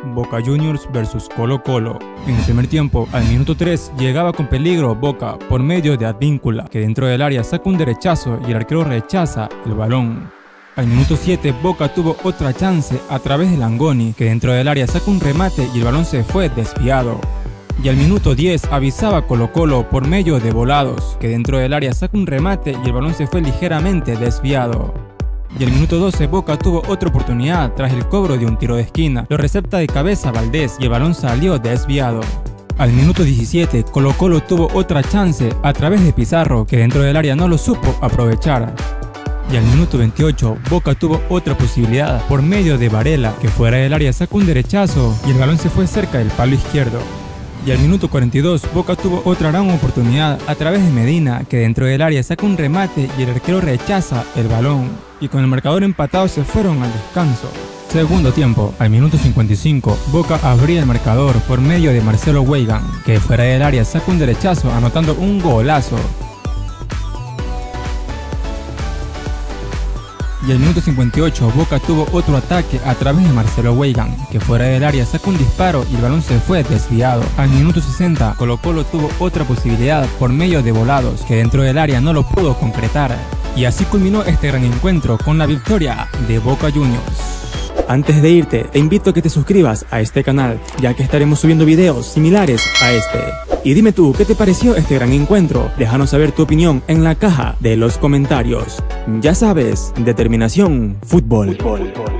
Boca Juniors vs Colo-Colo. En el primer tiempo, al minuto 3, llegaba con peligro Boca por medio de Advíncula, que dentro del área saca un derechazo y el arquero rechaza el balón. Al minuto 7, Boca tuvo otra chance a través de Langoni, que dentro del área saca un remate y el balón se fue desviado. Y al minuto 10 avisaba Colo-Colo por medio de Volados, que dentro del área saca un remate y el balón se fue ligeramente desviado. Y al minuto 12 Boca tuvo otra oportunidad tras el cobro de un tiro de esquina, lo recepta de cabeza Valdés y el balón salió desviado. Al minuto 17 Colo-Colo tuvo otra chance a través de Pizarro, que dentro del área no lo supo aprovechar. Y al minuto 28 Boca tuvo otra posibilidad por medio de Varela, que fuera del área sacó un derechazo y el balón se fue cerca del palo izquierdo. Y al minuto 42 Boca tuvo otra gran oportunidad a través de Medina, que dentro del área saca un remate y el arquero rechaza el balón. Y con el marcador empatado se fueron al descanso. Segundo tiempo, al minuto 55, Boca abría el marcador por medio de Marcelo Weigand, que fuera del área saca un derechazo anotando un golazo. Y al minuto 58 Boca tuvo otro ataque a través de Marcelo Weigand, que fuera del área saca un disparo y el balón se fue desviado. Al minuto 60 Colo-Colo tuvo otra posibilidad por medio de Volados, que dentro del área no lo pudo concretar. Y así culminó este gran encuentro con la victoria de Boca Juniors. Antes de irte, te invito a que te suscribas a este canal, ya que estaremos subiendo videos similares a este. Y dime tú, ¿qué te pareció este gran encuentro? Déjanos saber tu opinión en la caja de los comentarios. Ya sabes, determinación, fútbol.